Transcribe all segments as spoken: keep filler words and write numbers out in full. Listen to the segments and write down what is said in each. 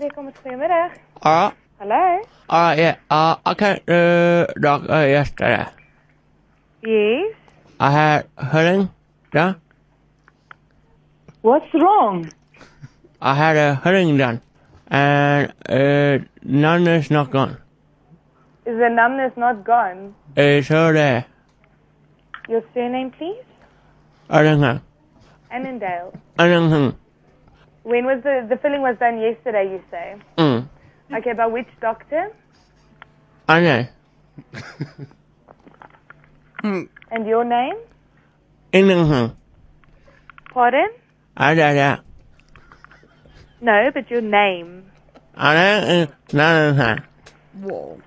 Tekom met goedemiddag. Uh, Hallo? uh, yeah, uh, I came to the doctor yesterday. Yes? I had hearing, yeah? What's wrong? I had a hearing done, and uh, none is not gone. Is the numbness not gone? It's all there. Your surname, please? I don't know. Annandale. I don't know. When was the, the filling was done yesterday, you say? Mm. Okay, by which doctor? I know. And your name? I don't know. Pardon? I don't know. No, but your name. I don't know. Whoa.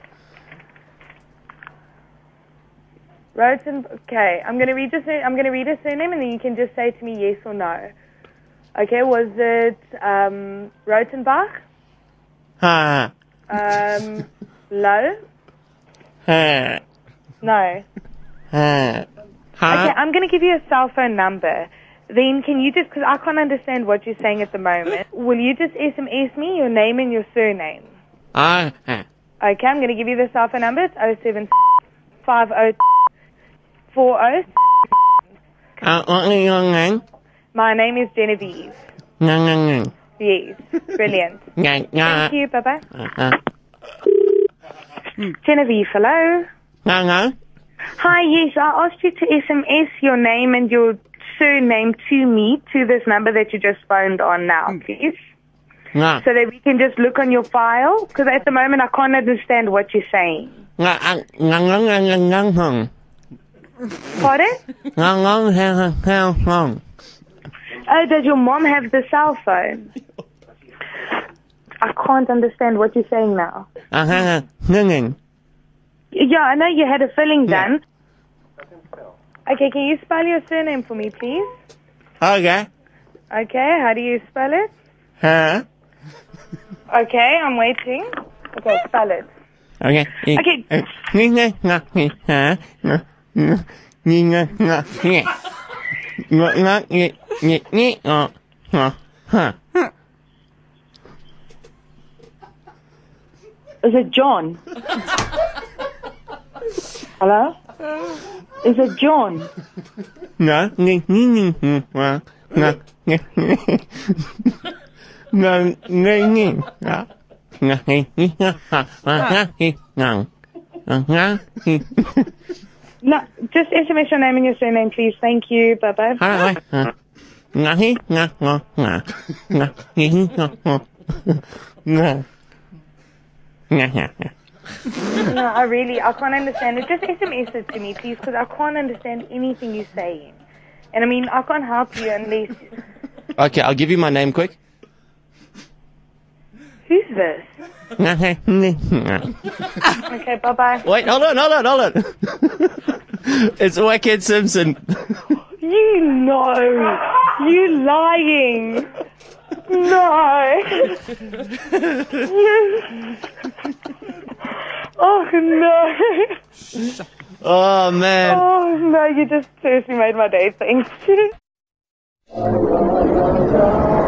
Roten. Okay, I'm gonna read your sur- I'm gonna read a surname, and then you can just say to me yes or no. Okay, was it um, Rotenbach? Ha. Um, Low? Ha. No. Ha. Okay, I'm going to give you a cell phone number. Then can you just, because I can't understand what you're saying at the moment, will you just S M S me your name and your surname? Ah. Okay, I'm going to give you the cell phone number. It's oh seven five oh four oh. Uh, what is your name? My name is Genevieve. No, no, no. Yes, brilliant. Yeah, yeah. Thank you, bye-bye. Uh, Genevieve, hello? no, no. Hi, yes, I asked you to S M S your name and your surname to me, to this number that you just phoned on now, please. No. So that we can just look on your file, because at the moment I can't understand what you're saying. No, no, no, no, no, no. Pardon? No, no, no, no, no. Oh, does your mom have the cell phone? I can't understand what you're saying now. I had a singing. Yeah, I know you had a filling done. Okay, can you spell your surname for me, please? Okay. Okay, how do you spell it? Huh? Okay, I'm waiting. Okay, spell it. Okay. Okay. Ni nga nga ni ha. Ni nga nga ni. Nga nga ni ni ni oh. Huh. Huh. Is it John? Hello? Is it John? No. Ni ni ni ni. Well. No. Ni. No. Ni ni. No. No. Ni ni. Ha. Ha. Ni. No. No. Ni. No, just S M S your name and your surname, please. Thank you. Bye-bye. Hi. Hi. Nga hi. Nga nga nga. Nga hi. Nga nga. Nga. Nga nga. No, I really, I can't understand it. Just S M S it to me, please, because I can't understand anything you're saying. And I mean, I can't help you unless... Okay, I'll give you my name quick. Who's this? Okay, Okay, bye-bye. Wait, hold on, hold on, hold on. It's Wackhead Simpson. You know. You lying. No. You... Oh, no. Oh, man. Oh, no, you just seriously made my day. Thanks.